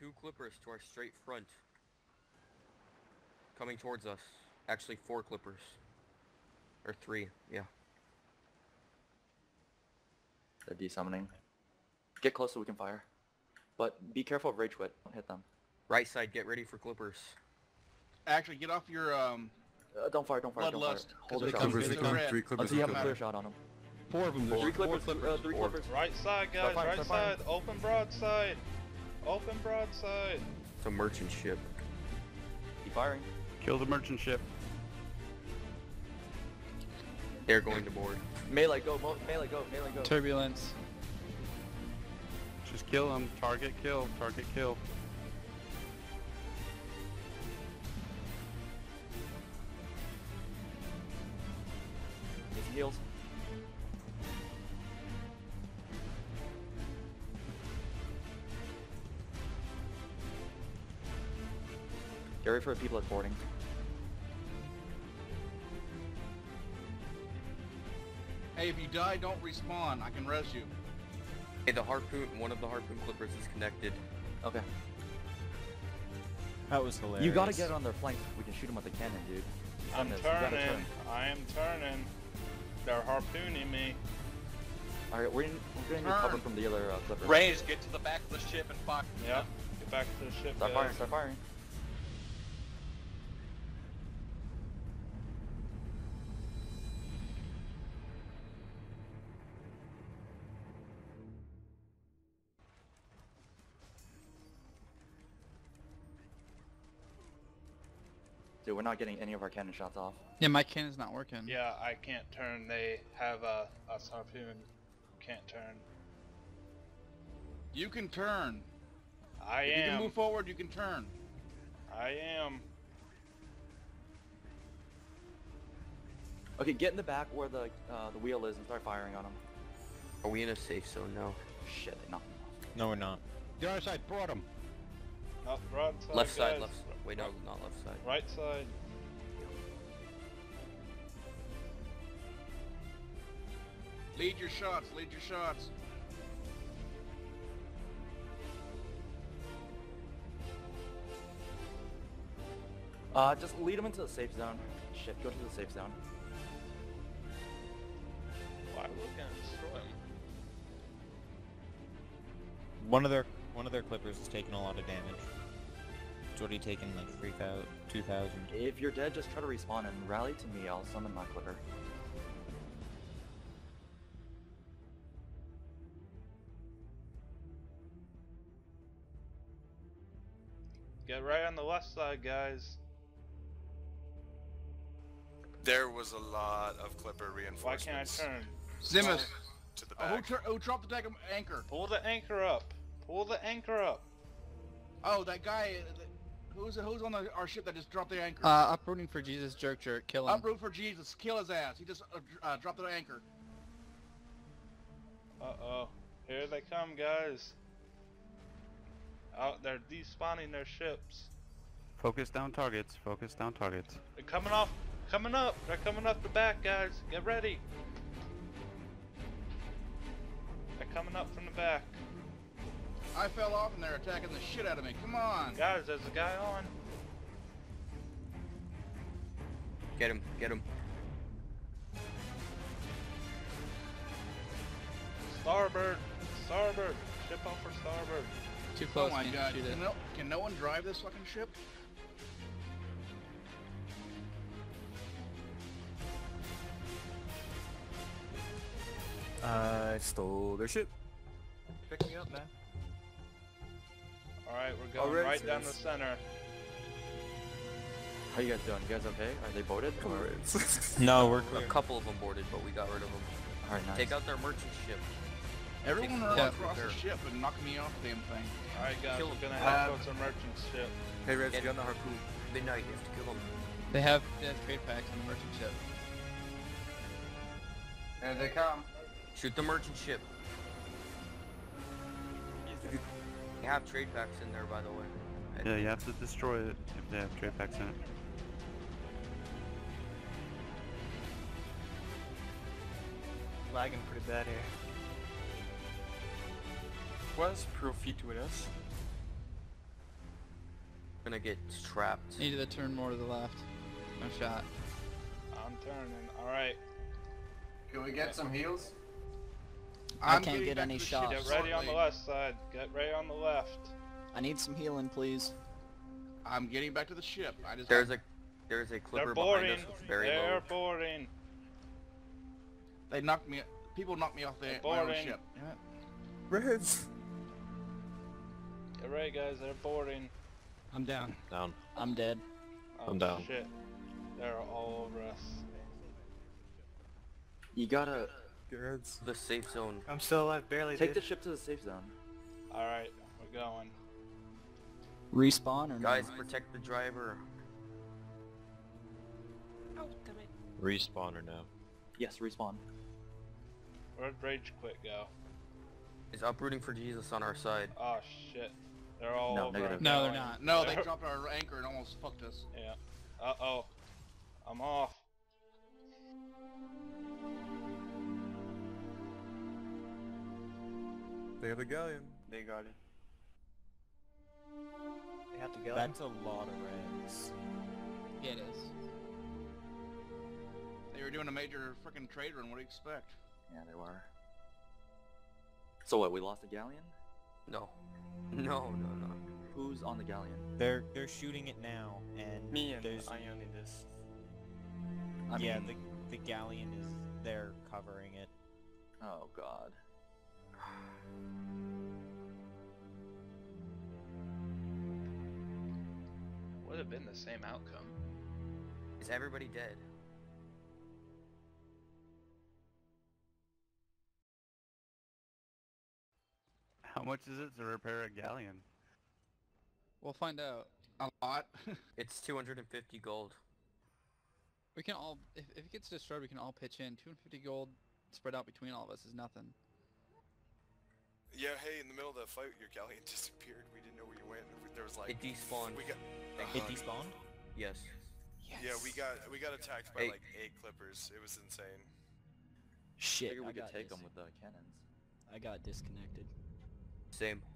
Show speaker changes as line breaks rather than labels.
2 clippers to our straight front. Coming towards us. Actually, 4 clippers. Or 3, yeah.
They're desummoning. Get close so we can fire. But be careful of Rage Quit. Don't hit them.
Right side, get ready for clippers.
Actually, get off your
Don't fire, don't fire, don't fire.
Bloodlust.
Hold
Because
the
it
shot.
comes
Clippers,
into
they come.
red.
3 clippers.
Until you have a
come.
clear shot on them.
4 of them. There's
3
4
clippers,
clippers.
3
Four.
clippers.
Right side, guys.
Start firing,
Right
start firing.
side. Open broadside. Open broadside.
It's a merchant ship.
Keep firing.
Kill the merchant ship.
They're going to board.
Melee, go, melee, go, melee, go.
Turbulence.
Just kill them. Target kill. Target kill.
Need some heals. Get ready for the people at boarding.
Hey, if you die, don't respawn. I can res you.
Hey, the harpoon, one of the harpoon clippers is connected.
Okay.
That was hilarious.
You gotta get on their flank. We can shoot them with the cannon, dude.
I'm
Send this. You gotta
turning.
turn.
I am turning. They're harpooning me.
Alright, we're gonna need cover from the other clippers.
Range, get to the back of the ship and fire.
Yep. Get back to the ship,
Start
guys.
firing, start firing. Dude, we're not getting any of our cannon shots off.
Yeah, my cannon's not working.
Yeah, I can't turn. They have a harpoon. Can't turn.
You can turn.
I
If you can
am.
move forward, you can turn.
I am.
Okay, get in the back where the wheel is and start firing on them.
Are we in a safe zone now?
Shit, they knocked me off.
No, we're not.
The other side brought them.
Up broadside.
Left side,
guys.
left side. Wait, no, not left side.
Right side.
Lead your shots. Lead your shots.
Just lead them into the safe zone. Shit, go to the safe zone.
Why we're gonna destroy them?
One of their clippers is taking a lot of damage. It's already taken like 3,000, 2,000.
If you're dead, just try to respawn and rally to me. I'll summon my clipper.
Get right on the left side, guys.
There was a lot of clipper
Why
reinforcements.
can't I turn?
Zimus.
To the
Who,
back.
who dropped the anchor?
Pull the anchor up. Pull the anchor up.
Oh, that guy. Who's on our ship that just dropped the anchor?
Uprooting for Jesus, jerk, kill him.
Uproot for Jesus. Kill his ass. He just dropped the anchor.
Uh-oh. Here they come, guys. Oh, they're despawning their ships.
Focus down targets. Focus down targets.
They're coming off. Coming up. They're coming up the back, guys. Get ready. They're coming up from the back.
I fell off and they're attacking the shit out of me. Come on.
Guys, there's a guy on.
Get him, get him.
Starboard. Starboard. Ship off for starboard.
Too close,
Oh my
man.
god.
Shoot it.
Can no one drive this fucking ship?
I stole their ship.
Pick me up, man.
Alright, we're going
Alright,
right down the
sis.
center.
How you guys doing? You guys okay? Are they boarded? Or...
No, we're
A
clear.
couple of them boarded, but we got rid of them.
Alright, nice.
Take out their merchant ship.
Everyone run
Yeah.
across the ship and knock me off the damn thing.
Alright, guys,
Kill
we're
him.
gonna head towards our merchant ship.
Hey, Reg,
Get
get on
him.
the harpoon.
Midnight, you have to kill them.
They have trade packs on the merchant ship.
There they come.
Shoot the merchant ship. They have trade packs in there, by the way.
Yeah, you have to destroy it if they have trade packs in it.
Lagging pretty bad here. Was Profit with us?
Gonna get trapped.
Needed to turn more to the left. No shot.
I'm turning. Alright.
Can we get some heals?
I'm
can't
getting
get
back
any
to the
shots.
ship
Get ready on the
shortly.
left side. Get ready on the left.
I need some healing, please.
I'm getting back to the ship. I just
There's a clipper
They're
behind
boarding.
us. It's very
They're
low.
boarding.
They knocked me. People knocked me off
They're
my own
boarding.
ship. Damn it.
Reds.
Get ready, guys. They're boarding.
I'm down.
Down.
I'm dead.
Oh,
I'm down.
Shit. They're all over us.
You gotta
Get reds.
The safe zone.
I'm still alive, barely.
take the ship to the safe zone.
Alright, we're going.
Respawn or
Guys,
no?
protect the driver.
Respawner now.
Yes, respawn.
Where'd Rage Quit go?
Is uprooting for Jesus on our side.
Oh shit. They're all
No,
over
negative.
us.
No, they're not.
No, they dropped our anchor and almost fucked us.
Yeah. Uh-oh. I'm off.
They have the galleon.
They got it. They have to go.
That's a lot of reds.
Yeah, it is.
They were doing a major freaking trade run. What do you expect?
Yeah, they were. So what, we lost the galleon?
No. No, no, no.
Who's on the galleon?
They're shooting it now, and
Me and
there's
Ion in this.
yeah,
mean-
the galleon is there covering it.
Oh god.
Would have been the same outcome.
Is everybody dead?
How much is it to repair a galleon?
We'll find out.
A lot.
It's 250 gold.
We can all, if it gets destroyed, we can all pitch in. 250 gold spread out between all of us is nothing.
Yeah, hey, in the middle of the fight, your galleon disappeared. We didn't know where you went. There was like
It despawned.
We got.
It despawned?
Yes.
Yeah, we got attacked by
Hey.
like 8 clippers. It was insane.
I
Shit,
figured
I
we could
got
take them with the cannons.
I got disconnected.
Same.